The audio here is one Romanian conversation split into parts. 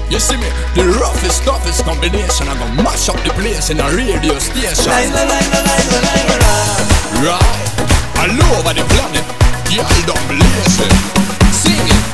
You see me, the roughest, toughest combination. I'm gonna mash up the place in a radio station. Right, all over the planet, y'all don't believe it. Sing it.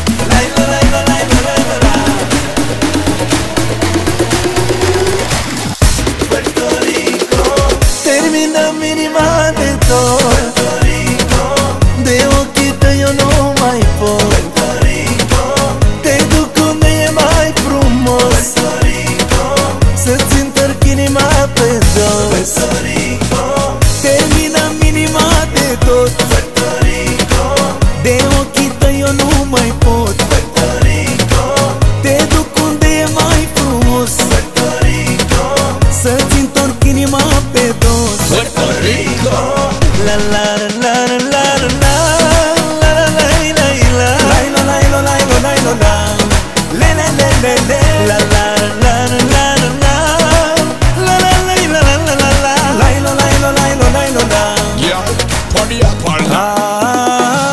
Puerto Rico, termina minima de tot. Puerto Rico, de ochii tăi eu nu mai pot. Puerto Rico, te duc unde e mai frumos. Puerto Rico, să-ți întorc inima pe dos. Puerto Rico, termina minima de tot. Puerto Rico, de ochii tăi eu nu mai pot. Puerto Rico, te duc unde e mai frumos. Puerto Rico, să-ți întorc inima pe dos. Puerto Rico, la la la la la la la la la la la la la la la la la la le le le le le la la la la la la la la la la la la la la la la la la. yeah, party up all night.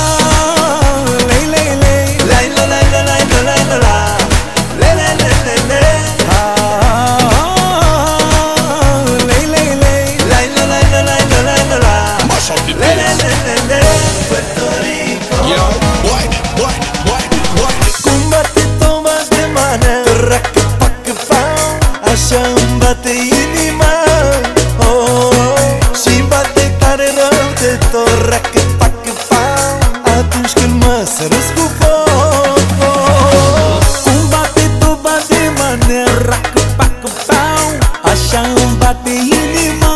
Mash up the place. Puerto Rico, Yeah, wine it, wine it, wine it, wine it. cum bate Thomas de mană, racă, pacă, pau, așa îmi bate inima, oh, și bate tare rău de tot, racă, pacă, pau, atunci când mă sărăsc cu foc, oh. Cum bate Thomas de mană, racă, pacă, pau, așa îmi bate inima,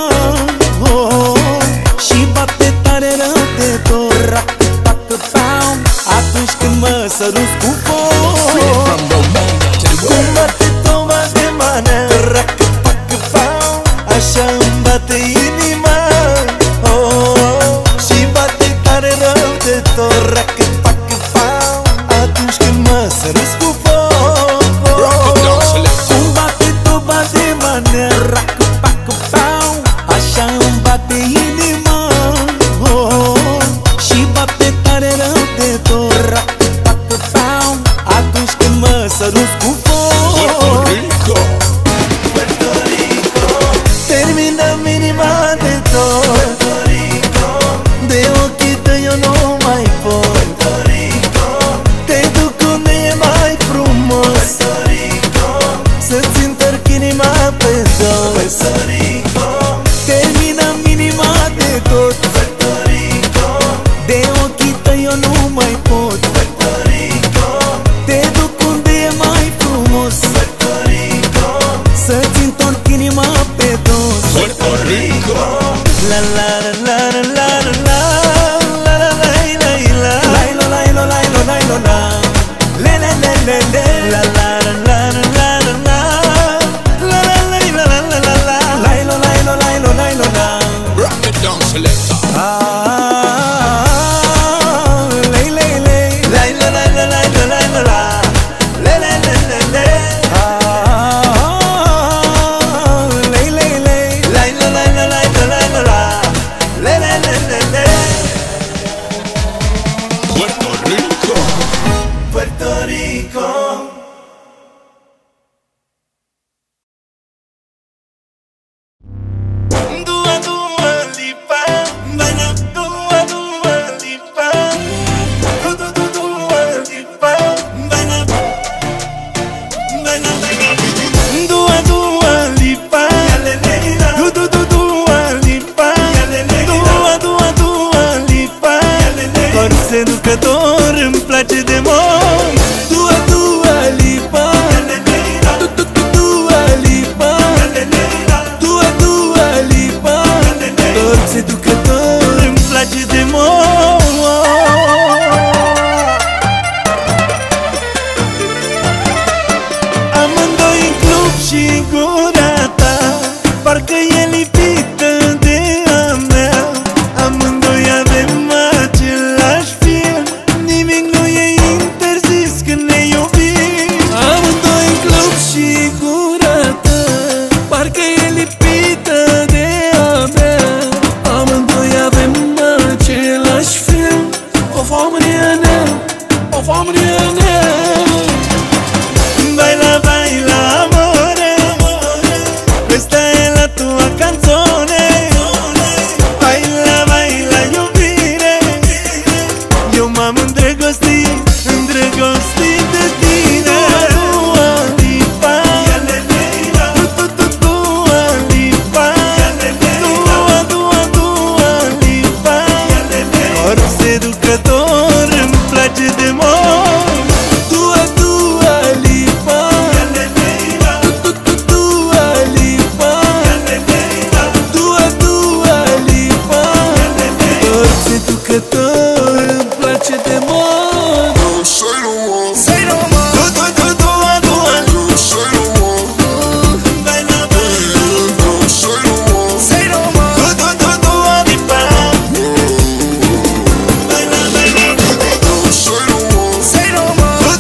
oh, și bate tare rău de tot, racă, pacă, pau, atunci când mă sărăsc cu Straight foc. from Romania to the Cum world. bate Thomas de mană, racă, pacă, pau, așa îmi bate inima, oh, și bate tare rău de tot, racă, pacă, pau, atunci când mă sărăsc cu foc. Rock it down, select. Cum bate Thomas de mană, racă, pacă, pau, așa îmi bate inima, oh, și bate tare rău de tot, racă, pacă, pau, atunci când mă sărăsc cu Puerto foc. Rico, Puerto Rico, termină minima de tot. Puerto Rico, de ochii tăi eu nu mai pot. Puerto Rico, te duc unde e mai frumos. Puerto Rico, să-ți întorc inima pe dos. Puerto Rico, termină minima de tot. Puerto Rico, de ochii tăi eu nu mai pot. Puerto Rico, te duc unde e mai frumos. Puerto Rico, să-ți întorc inima pe dos. Puerto Rico, La la la la la la la la la la la la la la la la la la le le le le le la la la la la la la la la la la la la la la la la la. rock it down, selector. Puerto Rico, Puerto Rico. Dua dua lipa, banyak dua dua lipa. Dua lipa, banyak dua dua lipa. Dua lipa, dua lipa. Doar seducător îmi place de mult. Dua lipa, dua lipa. Dua lipa, doar seducător îmi place de mult. Amândoi în club și în gura ta, parcă e lipită de a mea. Amândoi avem același fir, nimic nu e interzis. îndrăgostit de tine. Dua Lipa, Dua Lipa, Dua Lipa, corp seducător, îmi place de mor. Dua Lipa, Dua Lipa, Dua Lipa, corp seducător, îmi place de mor. Say no more. Dua Say no more. Dua Lipa, Say no more.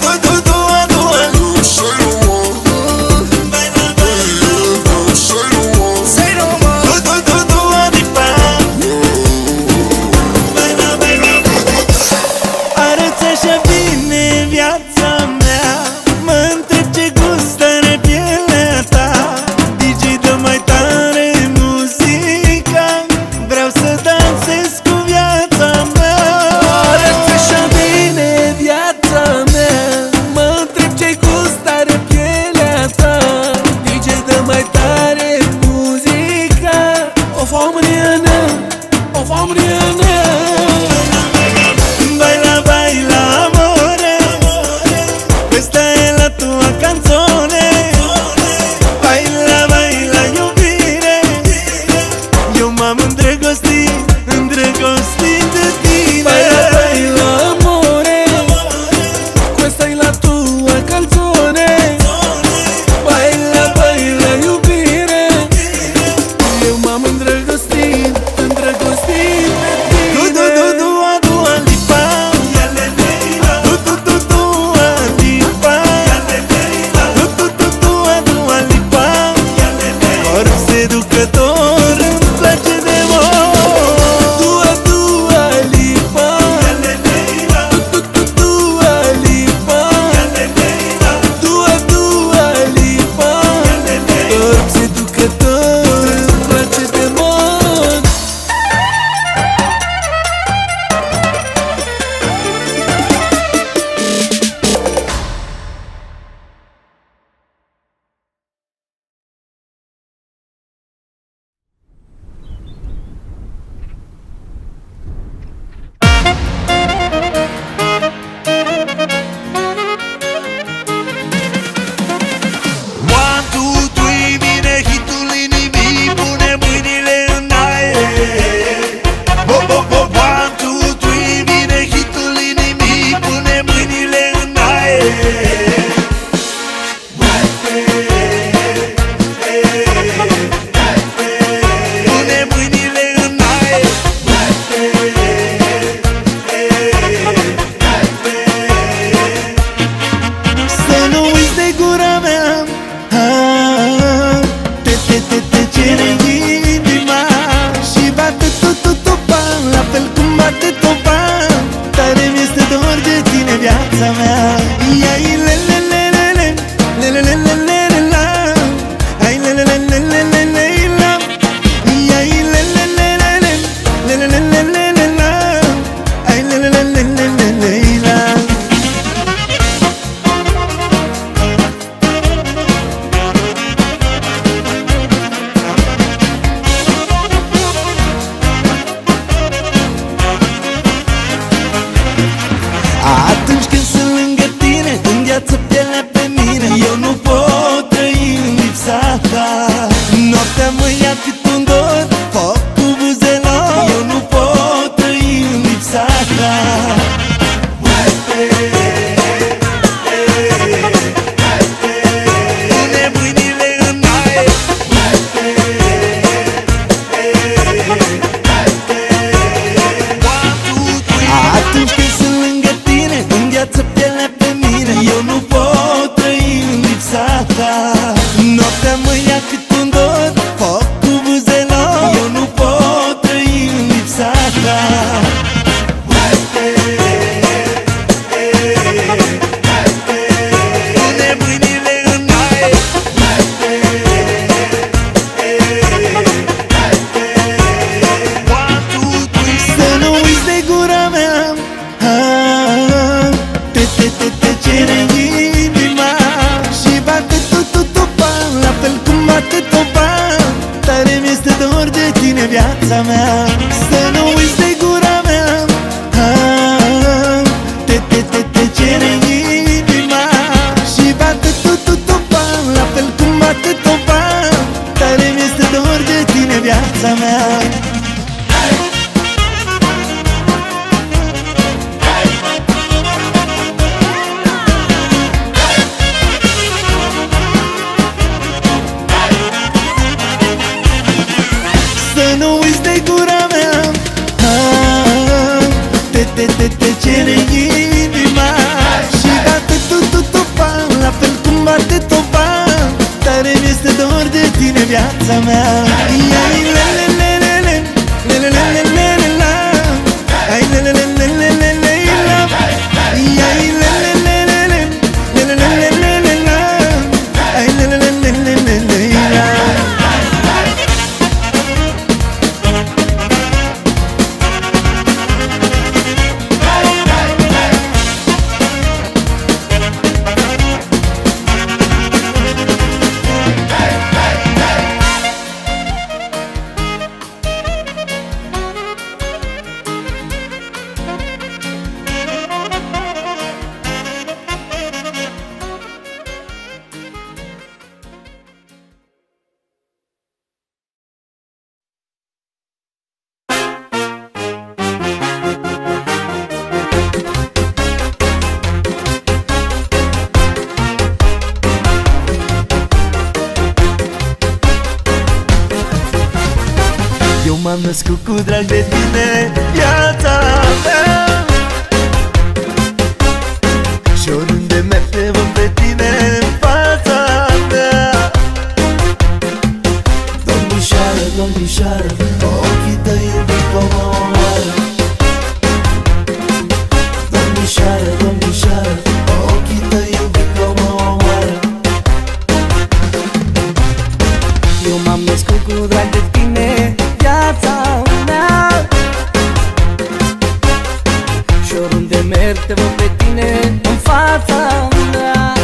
Say no more. Dua Lipa. Arăți așa bine viața mea, mă întreb ce gust are pielea ta. DJ, dă mai tare muzica, vreau să dansez cu viața mea. Arăți așa bine viața mea, mă întreb ce gust are pielea ta. DJ, dă mai tare muzica. O famriana, o famriana. Baila, baila amore, questa è la tua canzone. Baila, baila iubire, eu m-am îndrăgostit de tine. Baila, baila amore, questa è la tua canzone. Baila, baila iubire, eu m-am îndrăgostit de tine. Dua Lipa, Dua Lipa, corp seducător, îmi place de mor. Dua Lipa, Dua Lipa, viața mea. Să nu uiți de gura mea, te cere inima. Și bate tu-tu-tu-pa, la fel cum bate topa. Tare mi-este dor de tine, viața mea. Să nu uiți de gura mea, te cere inima. Și bate tu-tu-tu-pa, la fel cum bate topa. Tare mi-este dor de tine, viața mea. M-am născut cu drag de tine, viața mea. Și oriunde merg te văd pe tine în fața mea. Domnișoară, domnișoară, ochii tăi iubit cum o omoară. Domnișoară, domnișoară, ochii tăi iubit cum o omoară. Eu m-am născut cu drag de tine, viața mea. Și oriunde merg te văd pe tine în fața mea.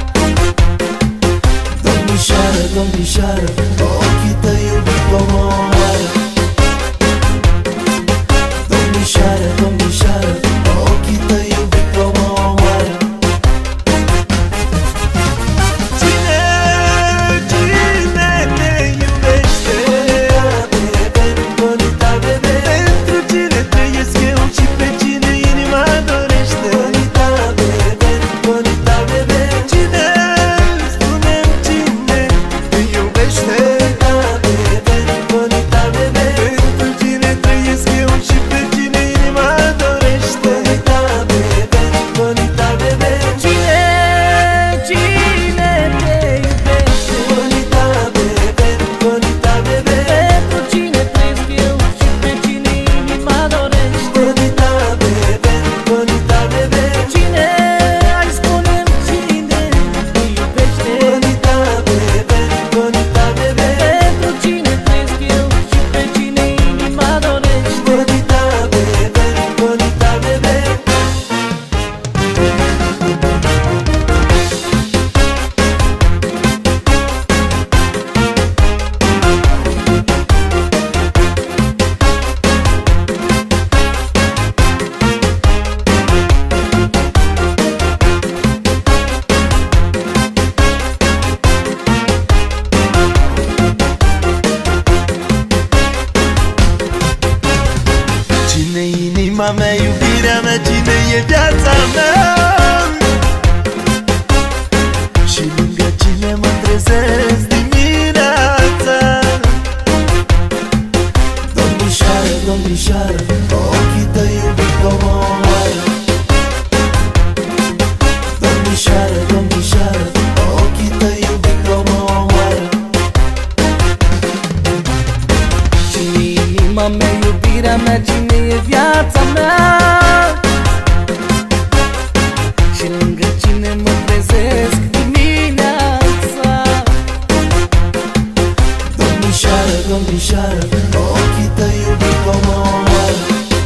Domnișoară, domnișoară, ochii tăi iubit cum o omoară. Domnișoară, domnișoară, ochii tăi iubit cum o omoară. Cine te iubește? Bonita, bebe, pentru cine trăiesc eu și pe cine inima dorește. Bonita, bebe, bonita, bebe, cine, spune-mi cine te iubește. Bonita, bebe, bonita, bebe, pentru cine trăiesc eu și pe cine inima dorește. Bonita, bebe, bonita, bebe, cine te iubește. Bonita, bebe, bonita, bebe, pentru cine trăiesc eu și pe cine inima dorește. Bonita, bebe, bonita, bebe, cine, hai spune-mi cine te iubește. Bonita, bebe, bonita, bebe, pentru cine trăiesc eu și pe cine inima dorește. Bonita, bebe, bonita, bebe. Cine inima mea, iubirea mea, cine e viața mea? Și lângă cine mă trezesc dimineața? Domnișoară, domnișoară, ochii tăi iubit cum o omoară. Domnișoară, domnișoară, ochii tăi iubit cum o omoară. Cine inima mea, iubirea mea, cine e viața mea? Și lângă cine mă trezesc dimineața? Domnișoară, domnișoară, ochii tăi iubit cum o omoară.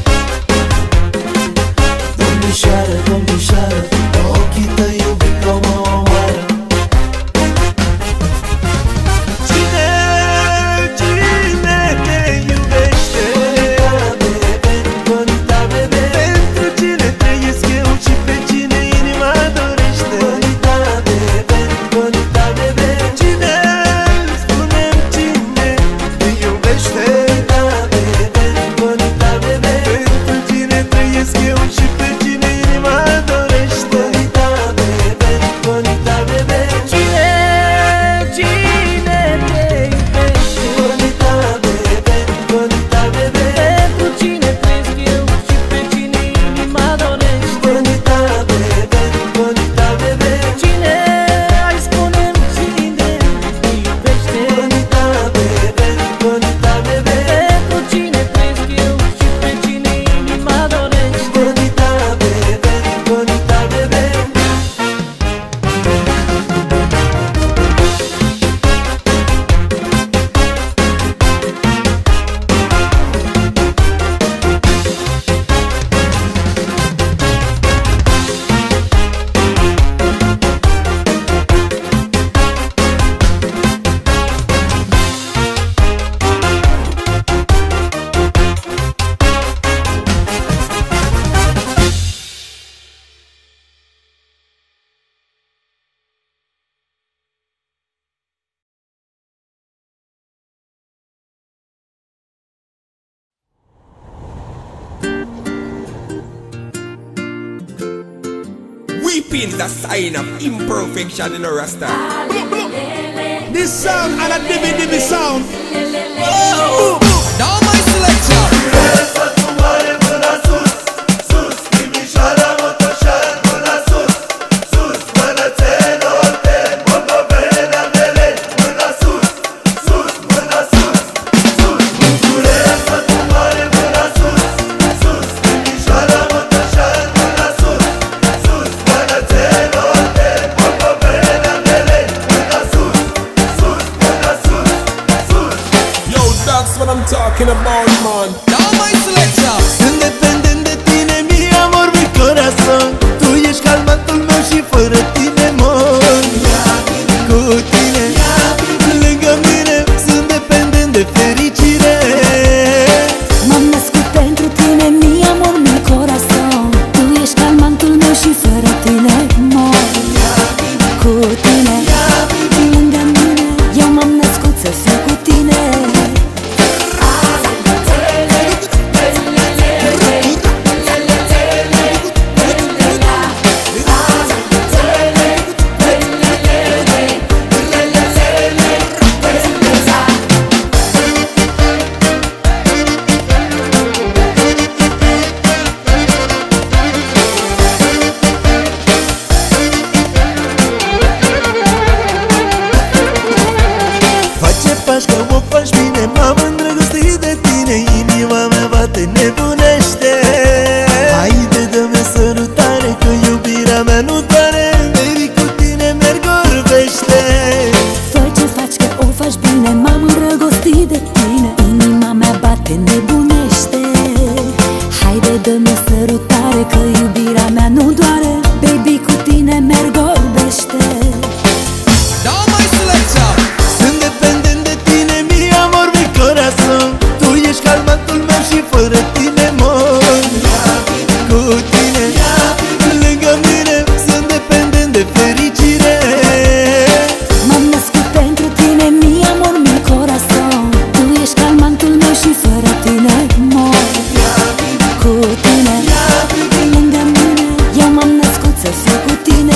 Domnișoară, domnișoară, ochii tăi iubit cum o omoară. Cine te iubește? Weeping is a sign of imperfection in a Rasta. This sound and a dibby dibby sound. Oh, now my selector. That's what I'm talking about, man. Now my selector. Sunt dependent de tine, mi amor, mi corazon. Tu ești calmatul meu și fără tine mor. Cu tine, lângă mine, sunt dependent de fericire. M-am născut pentru tine, mi amor, mi corazon. Tu ești calmantul meu și fără tine mor. Cu tine, lângă mine, eu m-am născut să fiu cu tine. Că o faci bine, m-am îndrăgostit de tine. Inima mea bate, nebunește. Haide, dă-mi sărutare, că iubirea mea nu doare. Baby, cu tine merg orbește. Fă ce faci, că o faci bine, m-am îndrăgostit de tine. Inima mea bate, nebunește. Haide, dă-mi sărutare, că iubirea mea nu doare. Baby, cu tine merg orbește. Now my selector. Sunt dependent de tine, mi amor, mi corazon. Tu ești calmatul meu și fără tine mor. Cu tine, lângă mine, sunt dependent de fericire. M-am născut pentru tine, mi amor, mi corazon. Tu ești calmantul meu și fără tine mor. Cu tine, lângă mine, eu m-am născut să fiu cu tine.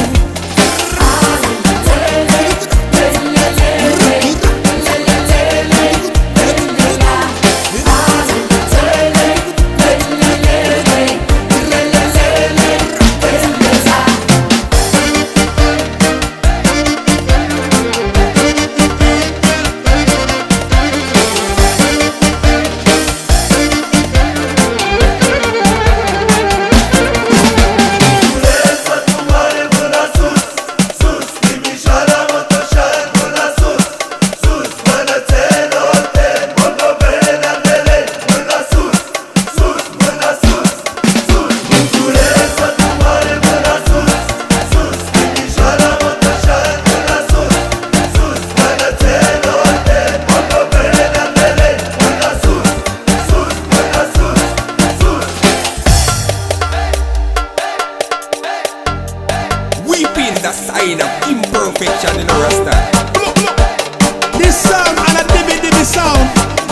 Weeping is a sign of imperfection in a Rasta. This sound and a dibby dibby sound.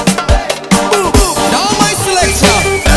Now my selector.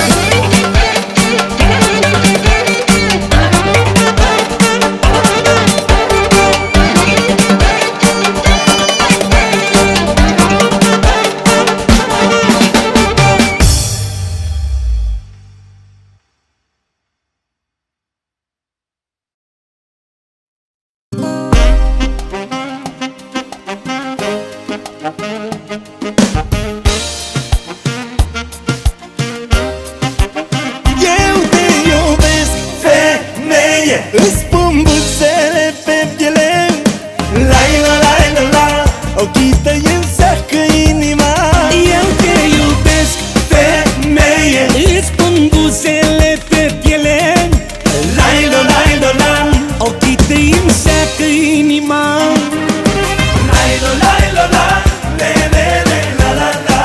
Îți pun buzele pe piele. Lai la lai la la, ochii tăi îmi seacă inima. Eu te iubesc, Femeie, îți pun buzele pe piele. lai la lai la la, Ochii tăi îmi seacă inima. lai la lai la la, le le le la la la.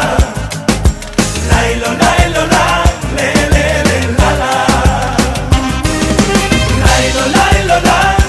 Lai la lai la la, le le le la la. Lai la lai la la.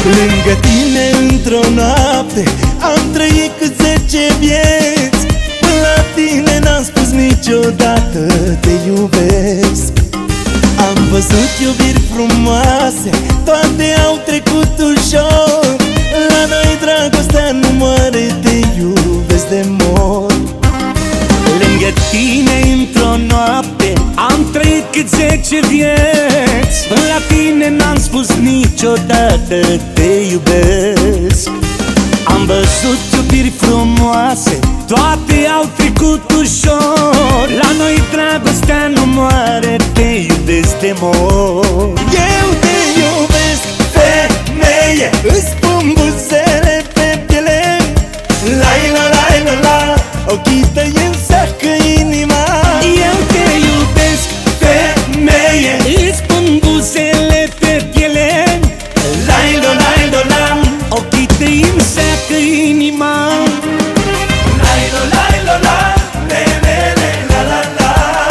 Lângă tine într-o noapte am trăit cât 10 vieți. Până la tine n-am spus niciodată te iubesc. Am văzut iubiri frumoase, toate au trecut ușor. La noi dragostea nu moare, te iubesc de mor. Lângă tine într-o noapte am trăit cât 10 vieți. Până la tine n-am spus niciodată te iubesc. Am văzut iubiri frumoase, toate au trecut ușor. La noi dragostea nu moare, te iubesc de mor. Eu te iubesc, femeie, îți pun buzele pe piele. Lai la lai la la, ochii tăi înseacă inima. Eu te iubesc, Femeie, îți pun buzele pe piele. lai la lai la la, Ochii tăi îmi seacă inima. lai la lai la la, le le le la la la.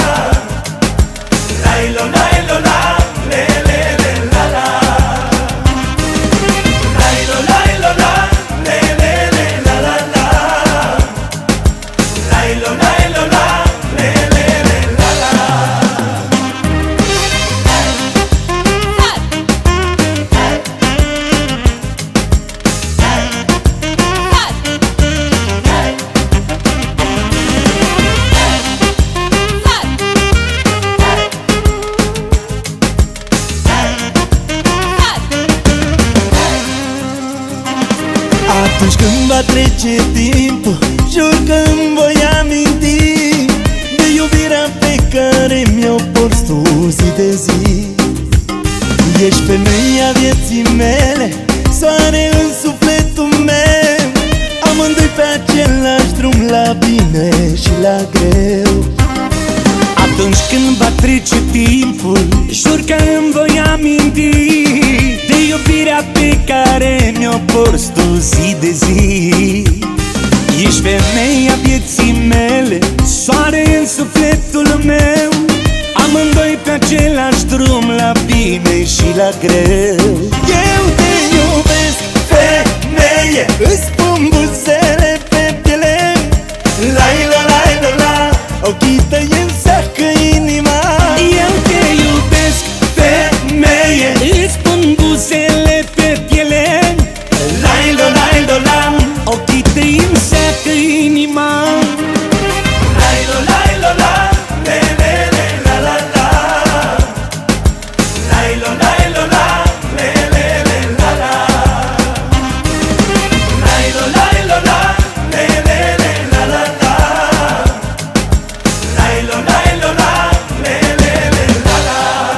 Lai la lai la la, le le le la la. Lai la lai la la, le le le la la la. Lai la lai la la, le le le la la. Atunci când va trece timpul, jur că îmi voi aminti de iubirea pe care mi-o porți tu zi de zi. Ești femeia vieții mele, soare în sufletul meu. Amândoi pe același drum, la bine și la greu. Atunci când va trece timpul, jur că îmi voi aminti de iubirea pe care mi-o porți tu zi de zi. Ești femeia vieții mele, soare în sufletul meu. Amândoi pe același drum, la bine și la greu. Eu te iubesc, femeie, îți pun buzele pe piele. Lai la lai la la, ochii tăi înseacă inima. Eu te iubesc, Femeie, îți pun buzele pe piele. lai la lai la la, Ochii tăi îmi seacă inima. lai la lai la la, le le le la la la. Lai la lai la la, le le le la la. Lai la lai la la, le le le la la la. Lai la lai la la, le le le la la.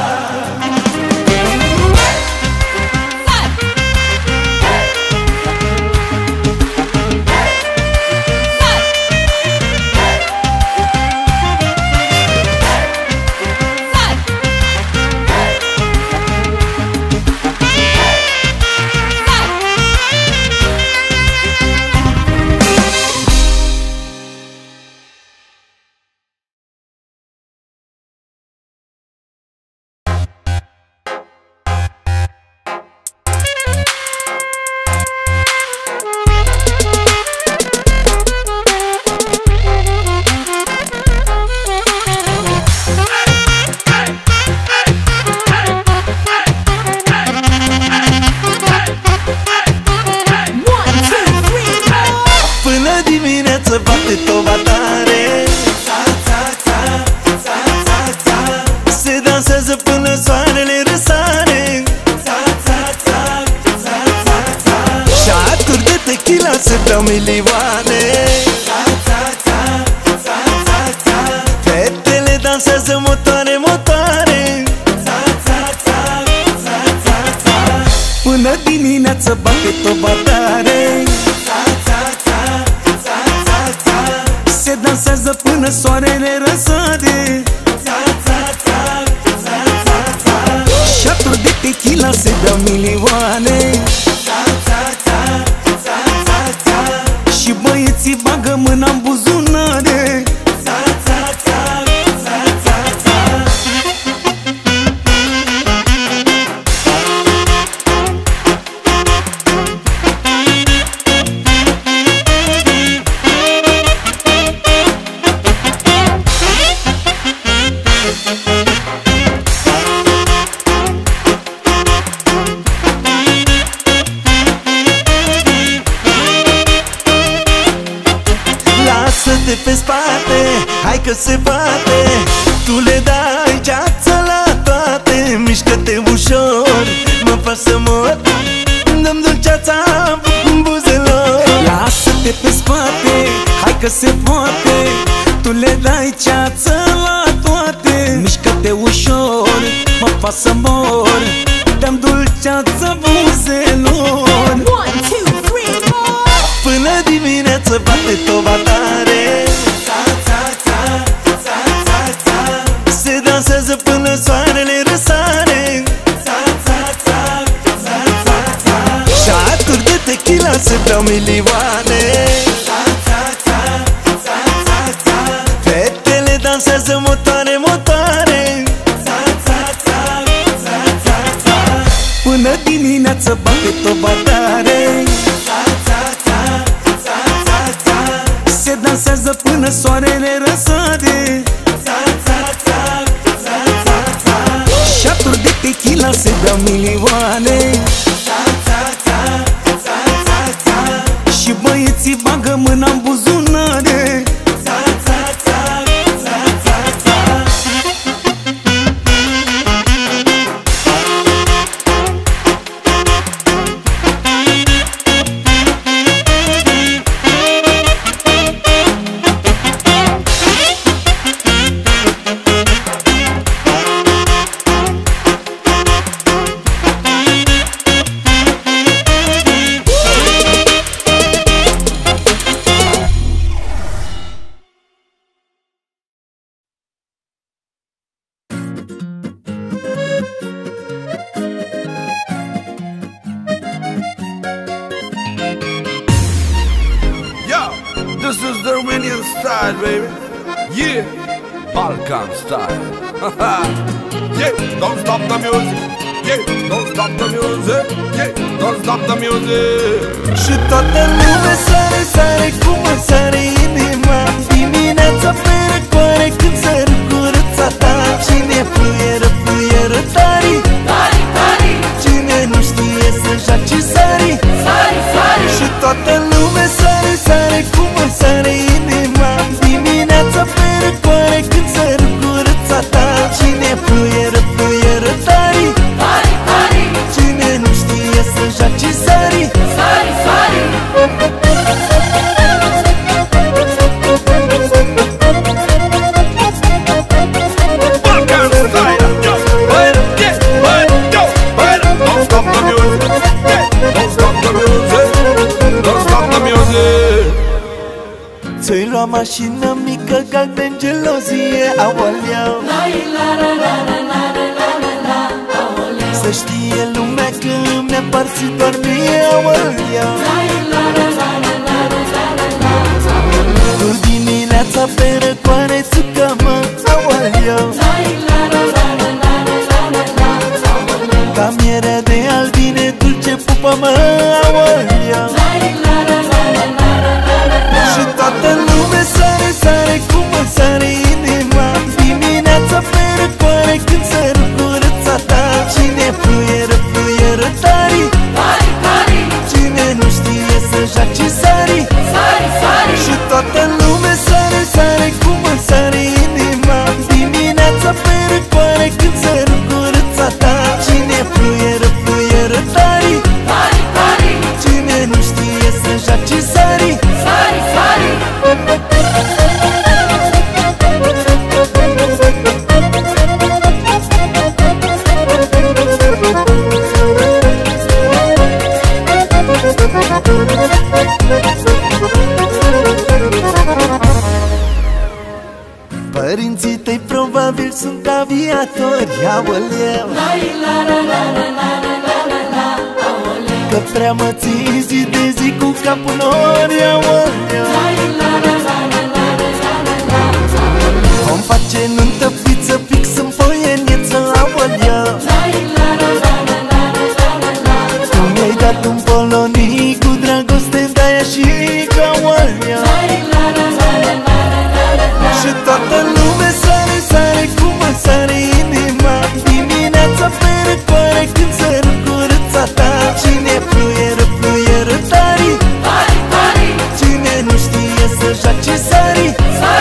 Până dimineață bate toba tare. Se dansează până soarele răsare. Șaturi de tequila se beau milioane. Fetele dansează motoare, motoare. Până dimineață bate toba tare. Se dansează până soarele răsare. Șaturi de tequila se beau milioane. Și băieții bagă mâna în buzunare. spate, hai că se poate. Tu le dai ceață la toate, mișcă-te ușor, mă faci să mor. Dă-mi dulceața în buzelor. Lasă-te pe spate, hai că se poate. Tu le dai ceață la toate, mișcă-te ușor, mă fac să mor. Dă-mi dulceață buzelor. 1, 2, 3, 4. Până dimineață bate toba tare. Se dansează până soarele răsare. Și-aturi de tequila se beau milioane. Fetele dansează motoare, motoare. Până dimineață bate toba tare. Se dansează până soarele răsare. Și-aturi de tequila se beau milioane. Și băieții bagă mâna în buzunare. This is the Romanian style, baby. Yeah, Balkan style. Yeah, don't stop the music. Yeah, don't stop the music. Yeah, don't stop the music. Și toată lumea sare, sare cum mă sare inima. Dimineața pe răcoare când sări curăța ta. Cine fluieră, fluieră tari, Tari, tari, cine nu știe să joace sari. sari, sari. Și toată lumea sare, sare cum mă sare inima. Dimineața pe răcoare când sări curăța ta. Cine fluieră, fluieră tari, Tari, tari, cine nu știe să joace sari. sari, sari. Balkan style. Yo, bueno, yeah, bueno, yo, bueno. Don't stop the music. Yeah, don't stop the music. Don't stop the music. Ți-ai luat mașină mică, galben gelozie, aoleu. Să știe lumea că mi-a parțit doar mie, aoleu. Tu dimineața pe răcoare țucă-mă, aoleu. Ca mierea de albine dulce pupă-mă, aoleu. Și toată lumea sare, sare cum mă sare inima. Dimineața pe răcoare când sări curăța ta. Cine fluieră, fluieră tari, Tari, tari, cine nu știe să joace sari. sari, sari. Și toată lumea sare, sare cum mă sare inima. Dimineața pe răcoare când sări curăța ta. Cine fluieră, fluieră tari, Tari, tari, cine nu știe să joace sari. sari, sari. Părinții tăi probabil sunt aviatori, aoleu. Că prea mă ții zi de zi cu capul nori, aoleu. Vom face nuntă, pizza, fix în foienieță, aoleu. Tu mi-ai dat un polonic cu dragoste, de-aia și aoleu. Și toată lumea sare, sare cum mă sare inima. Dimineața pe răcoare când sări curăța ta. Cine fluieră, fluieră tari, Tari, tari, cine nu știe să joace sari. sari.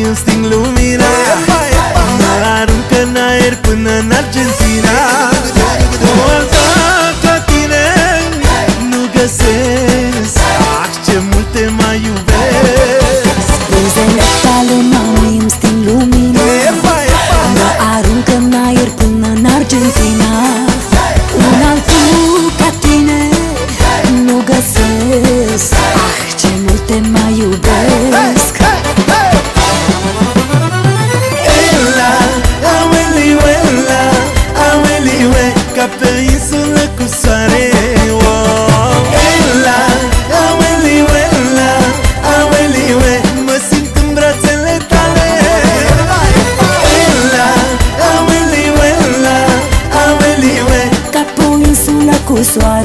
îmi sting lumina, mă aruncă în aer până în Argentina. O altă ca tine nu găsesc, ah, ce mult te mai iubesc. Buzele tale, mami, îmi sting lumina, mă aruncă în aer până în Argentina. Un altul ca tine nu găsesc, ah, ce mult te mai iubesc. Ela, ameliuela, ameliue, ca pe insulă cu soare. Ela, ameliuela, ameliue, mă simt în brațele tale. Ela, ameliuela, ameliue, Ca pe o insulă cu soare.